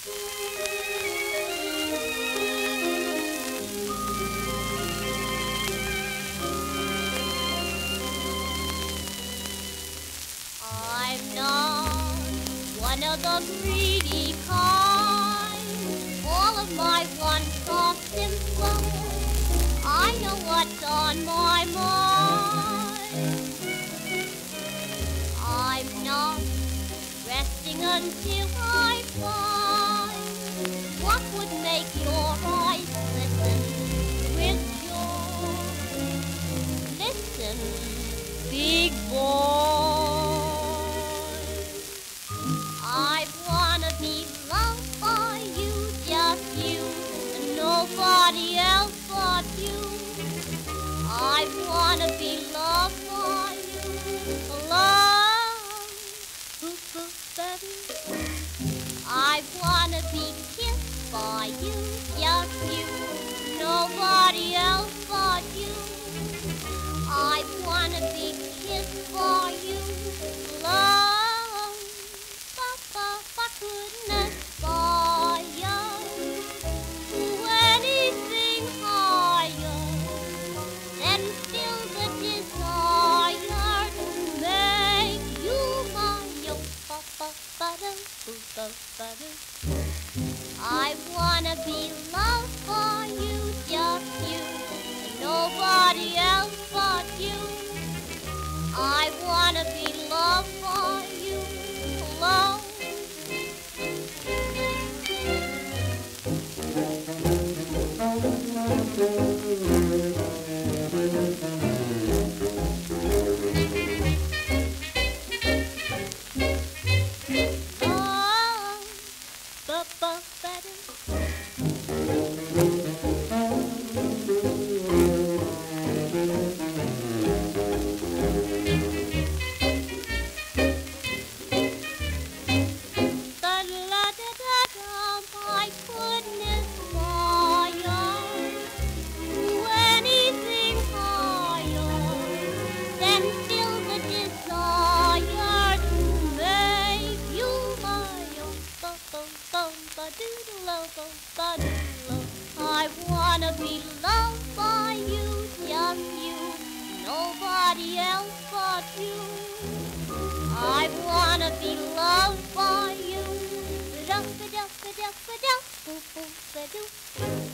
I'm not one of the greedy kind. All of my wants are simple. I know what's on my mind. I'm not resting until I find what would make your eyes glisten with joy. Listen, big boy. I wanna be loved by you, just you, and nobody else but you. I wanna be loved by you, love. I wanna be kissed by you, just you, nobody else but you. I wanna be kissed by you, love. Goodness, by anything higher than still the desire to make you my own. I wanna be loved by you, just you, and nobody else but you. I wanna be loved by you, alone. My goodness, anything higher than still the desire to make you my own. I wanna be loved by you, just you, nobody else but you. I wanna be loved by you.